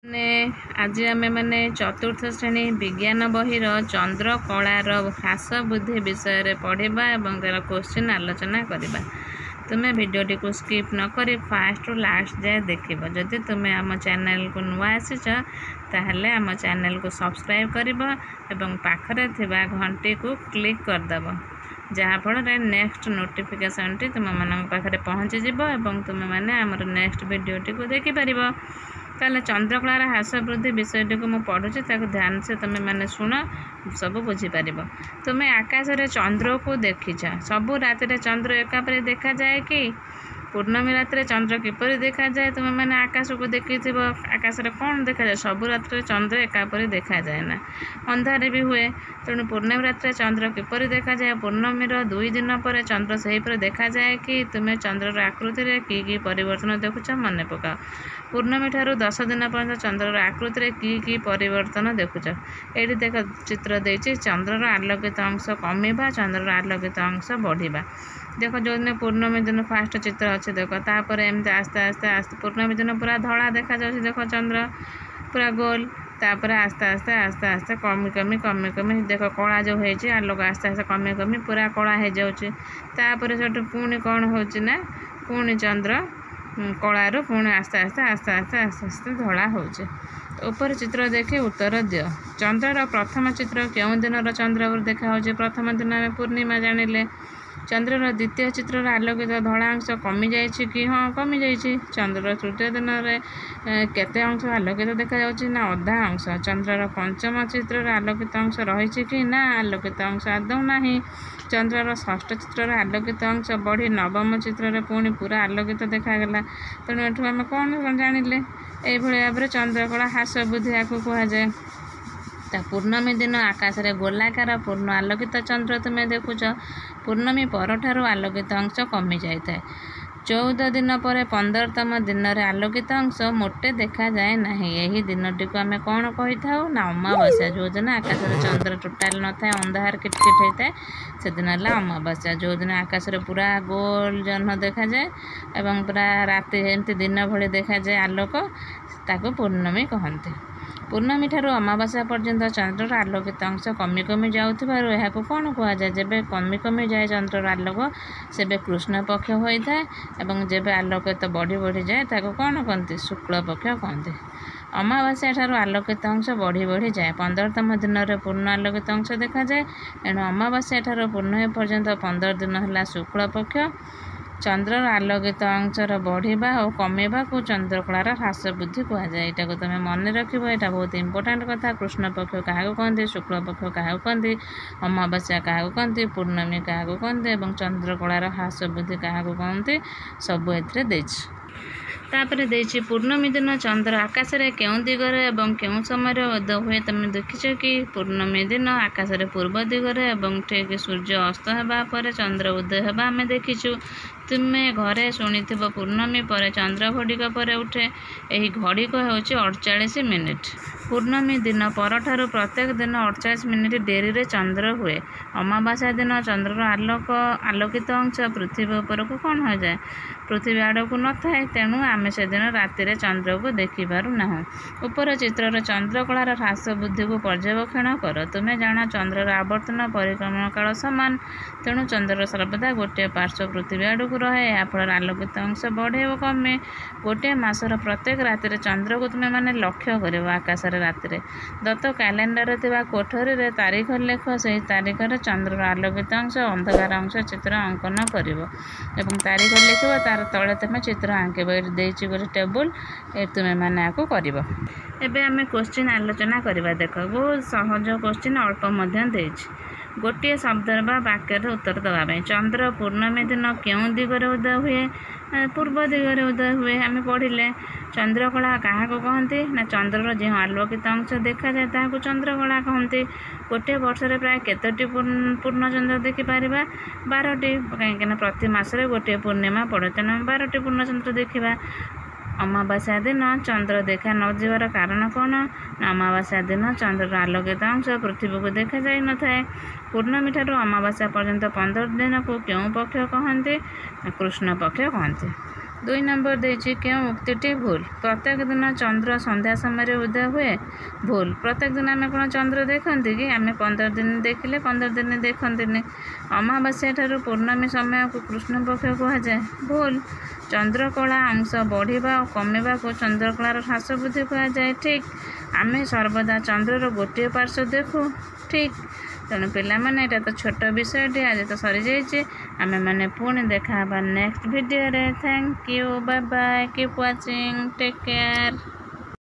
ने आज आमे माने चतुर्थ श्रेणी विज्ञान बहिर चंद्र कलार ह्रास बुद्धि विषय रे पढ़ा और तार क्वेश्चन आलोचना करवा। तुम्हें वीडियोटी को स्किप न करी फास्ट रु लास्ट जाए देखिब। जदि तुम्हें आम चैनल को नुआ आसीच ताहले आम चैनल को सब्सक्राइब करिब एवं पाखरे थिबा घंटी को क्लिक करदब, जहाँफल नेक्स्ट नोटिफिकेशन टी तुम मान पाखे पहुँची जीव और तुम्हें मैंने आमर नेक्स्ट वीडियोटी को देखिपर। ताले चंद्रकलार ह्रास वृद्धि विषयटी को मुझे पढ़ुची, ध्यान से तुम्हें मैंने शुण सब बुझीपर। तुम्हें आकाश रे चंद्र को देखीच, सबू राति चंद्र एकापरि देखा जाए कि? पूर्णमी रात चंद्र किपरि देखा जाए? तुम्हें मैंने आकाश को देखी आकाश में कौन देखा जाए? सबू रात चंद्र एकापरि देखा जाए ना, अंधारे भी हुए। तेणु पूर्णमी रात चंद्र किपरि देखा जाए? पूर्णमी 2 दिन पर चंद्र से ही देखा जाए कि? तुम्हें चंद्रर आकृति में कि परिवर्तन देखुच मन पकाओ। पूर्णमी ठारू 10 दिन पर्यंत चंद्रर आकृति में कि परिवर्तन देखुच। ये देख चित्र देती चंद्रर आलोकित अंश कमिबा, चंद्रर आलोकित अंश बढ़िबा। देख जो दिन पूर्णमी दिन फास्ट चित्र अच्छे देख, तापर एमती आस्ते आस्ते आस्ते पूर्णमी दिन पूरा धड़ा देखा जाए। देख चंद्र पूरा गोल, तापर आस्ते आस्ते आस्ते आस्ते कमी कमी कमी कमी देख कला जो होती आलोक आस्ते आस्ते कमी कमी पूरा कला हो जापर से पुणी कौन होना पुणी चंद्र कलारू पुणी आस्ते आस्ते आस्ते आस्ते आस्ते आस्ते धड़ा होचे। ऊपर चित्र देखी उत्तर दियो। चंद्रर प्रथम चित्र क्यों दिन चंद्र देखा हो? प्रथम दिन आम पूर्णिमा जानिले। चंद्रर द्वितीय चित्र आलोकित धड़ा अंश कमी जाइए कि? हाँ कमी जाइए। चंद्र तृतीय दिन में केते अंश आलोकित देखा जाउछि ना? अधा अंश। चंद्रर पंचम चित्र आलोकित अंश रही कि? ना, आलोकित अंश आदौ नहीं। चंद्रर षष्ठ चित्र आलोकित अंश बढ़ी नवम चित्र पुणी पूरा आलोकित देखागला। तेणु एठू आम कौन जानिले? ये भाव में चंद्रकला ह्रास बुद्धि या कहुए। पूर्णमी दिन आकाश रे गोलाकार पूर्ण आलोकित चंद्र तुम्हें देखुच। पूर्णमी परठार आलोकित अंश कमी जाए। 14 दिन पर 15तम दिन में आलोकित अंश मोटे देखा जाए ना। यही दिनटी को आम कौन कही था ना? अमावास्या। जो दिन आकाश में चंद्र टोटाल न था, अंधार किटकिट होता है, से दिन है अमावास्या। जो दिन आकाश में पूरा गोल जह्न देखा जाए और पूरा राति एमती दिन भली देखा जाए आलोक, ताको पूर्णमी कहते। पूर्णमी ठारू अमावास्या पर्यंत चंद्रर आलोकित अंश कमी कमी जाऊथिबारु एहाको कौन कहुए? जेबे कमी कमी जाए चंद्रर आलोक सेबे कृष्ण पक्ष होता है और जेबे आलोकित बढ़ी बढ़ी जाए ताको कौन कहते? शुक्ल पक्ष कहते। अमावास्या ठारू आलोकित अंश बढ़ी बढ़ी जाए। 15तम दिन में पूर्ण आलोकित अंश देखा जाए। एणु अमावास्या ठारू पूर्णमी पर्यंत 15 दिन है शुक्ल पक्ष। चंद्रर आलोकित अंशर बढ़िबा और कमेबा को चंद्रकलार ह्रास बुद्धि कहुए। यहाँ को तुम मन रख, यहाँ बहुत इंपोर्टाट कथा। कृष्ण पक्ष क्या कहते? शुक्ल पक्ष क्या कहते? अमावास्या क्या कहते? पूर्णमी क्या कहते? और चंद्रकलार ह्रास बुद्धि क्या कहते? सब ए तापर देछि पूर्णमी दिन चंद्र आकाश रे केउं दिगरे एवं केउं समय उदय हुए? तुम देखिछ कि? पूर्णमी दिन आकाश रे पूर्व दिगरे एवं ठीक सूर्य अस्त होगा पर चंद्र उदय होगा आम देखीचु। तुम्हें घरे शुणिथिब पूर्णमी पर चंद्र घड़िक पर उठे। यही घड़िक होछि 48 मिनिट। पूर्णमी दिन परठारू प्रत्येक दिन 48 मिनिट डेरी रे चंद्र हुए। अमावास्या दिन चंद्रर आलोकित अंश पृथ्वी उपर को कौन हो जाए? पृथ्वी आड़ को न थाए। तेणु आम से दिन राति चंद्र को देखिपारु नाहु। ऊपर चित्रर चंद्रकलार ह्रास बुद्धि को पर्यवेक्षण कर। तुम्हें जान चंद्रर आवर्तन परिक्रमण काल समान। तेणु चंद्र सर्वदा गोटे पार्श्व पृथ्वी आड़ को रहे। याफल आलोकित अंश बढ़े और कमे। गोटे मासर प्रत्येक राति चंद्र को तुम्हें माने लक्ष्य कर आकाश राति। दत्त कैलेंडर थिबा कोठरी रे तारीख लेख, से तारीख रे चंद्रर आलोकित अंश अंधकार अंश चित्र अंकन कर तारीख लिख तार तले तुम चित्र आंकब। ये गोटे टेबुल तुम्हें मैंने आपको कर। एबे आमे क्वेश्चन आलोचना करवा। देख बहुत सहज क्वेश्चन अल्प मध्य देछि। गोटे शब्द वाक्य उत्तर देवाई। चंद्र पूर्णमी दिन क्यों दिगरे उदय हुए? पूर्व दिगरे उदय हुए। आम पढ़िले चंद्रकला क्या कहते ना? चंद्रर जो आलोकित अंश देखा जाए ताकू चंद्रकला कहते। गोटे वर्ष प्राय केतोटी पूर्ण चंद्र देखिपर? 12टी। कहीं प्रति मासरे गोटे पूर्णिमा पड़े, तेणु 12टी पूर्ण चंद्र देखा। अमावास्या दिन चंद्र देखा न जावर कारण कौन? अमावास्या दिन चंद्रर आलोकित अंश पृथ्वी को देखा जाए न थाए। पूर्णमी ठारू अमावास्या पर्यंत 15 दिन को क्यों पक्ष कहते? कृष्ण पक्ष कहते। 2 नंबर देछि क्यों उक्तिटी भूल। प्रत्येक दिन चंद्र संध्या समय उदय हुए भूल। प्रत्येक दिन आम कौन चंद्र देखती कि आम 15 दिन देखिले 15 दिन देखती। अमावास्या ठारू पूर्णमी समय को कृष्ण पक्ष कहुए भूल। चंद्रकला अंश बढ़िबा और कमिबा को चंद्रकलार ह्रास बुद्धि कहुए ठीक। आम सर्वदा चंद्रर गोटे पार्श्व देखू ठीक। तेणु पिलामाने एटा तो छोट विषय आज तो सरी जाइए। आमे माने पुणी देखा नेक्स्ट वीडियो रे। Thank you bye bye keep watching take care.